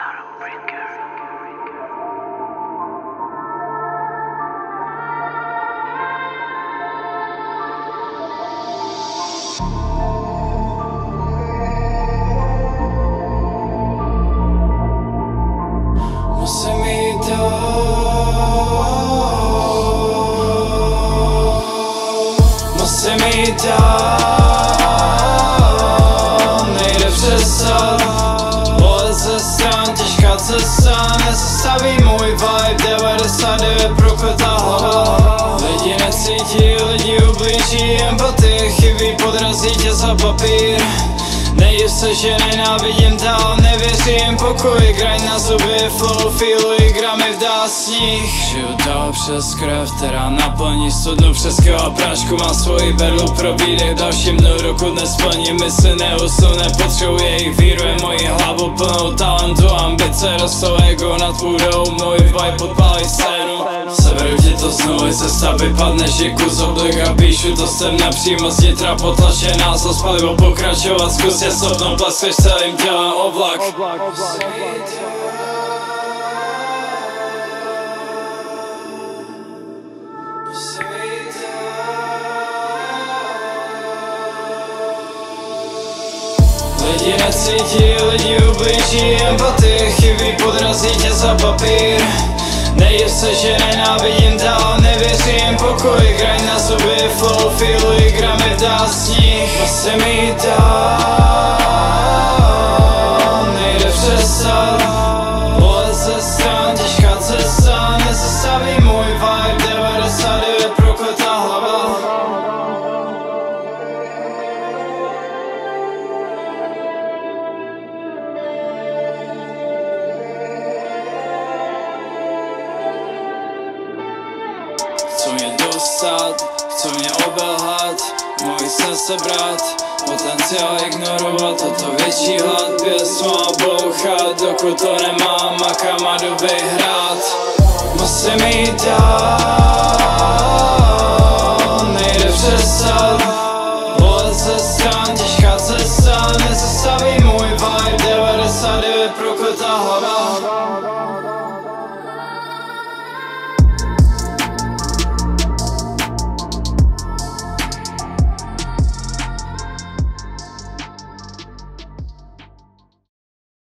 Musím jít dál, musím jít dál, nejde přestat. Pohled ze stran, těžká cesta, nezastaví můj vibe, 99 prokletá hlava. Lidi necítí, lidi ublíží, empatie chybí, podrazí tě za papír. Nejiv se, že nenávidím dál, nevěřím pokoji, grind na zuby, flow, feeluji gramy v dásních. Žiju dál přes krev, která naplní studnu přes a prášku, má svoji berlu pro výdech, dalším dnu dokud nesplním, mysli neusnu, nepotřebuji jejich víru, je moji hlavu plnou talentu, ambice rostou, ego nad půdou, můj vibe podpálí scénu. Seberu ti to znovu, ze stavby padneš i kus oblik a píšu to sem napřímo z nitra potlačená, zlo spalivo pokračovat, zkus je stopnout, pleskneš celým tělem oblak. Lidi necítí, lidi ublíží, empatie chybí, podrazí tě za papír. Nejiv se, že nenávidím dál, nevěřím pokoji, grind na zuby, flow, feeluji gramy v dásních. Musím jít dál, nejde přestat. Pohled ze stran, těžká cesta, nezastaví můj vibe, 99 prokletá hlava. Chcou mě dostat, chcou mě obelhat, můj sen sebrat, potenciál ignorovat, toto větší hlad, pěst má bouchat, dokud to nemám a kam jdu vyhrát. Musím jít dál.